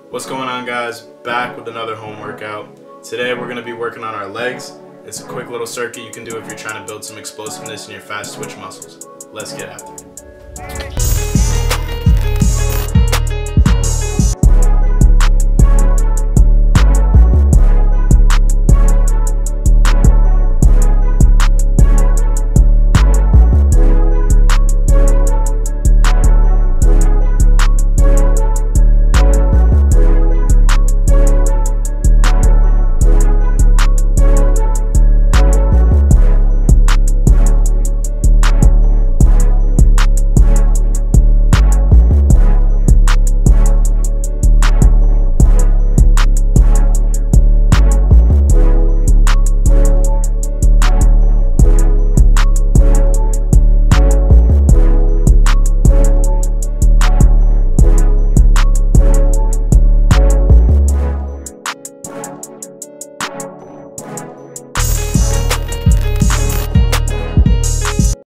What's going on, guys? Back with another home workout. Today we're going to be working on our legs. It's a quick little circuit you can do if you're trying to build some explosiveness in your fast twitch muscles. Let's get after it.